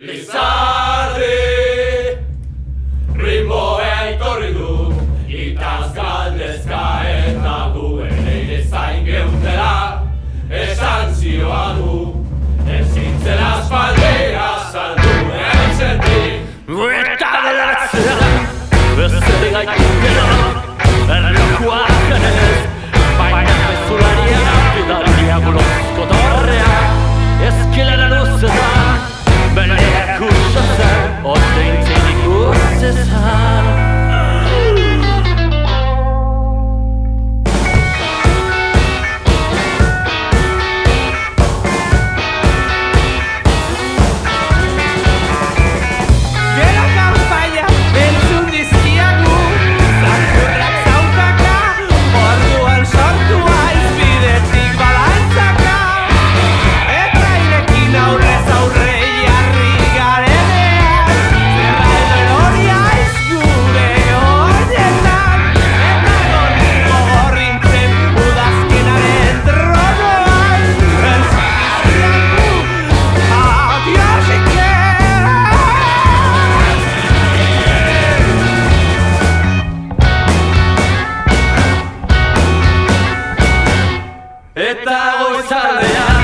Lizardi ritmoa etorri du, itaz galdezka eta gu ere zain geundela esan zioa du, ezin zela aspaldea saldu entzetik. Eta beratzea, bezeri gaitu gero, erlokuak ganez, baina bezularia, bidalia gulozko torrea, ezkilera luzetan, beneak usatzen, ordeintzik ikusezan. Eta goizaldean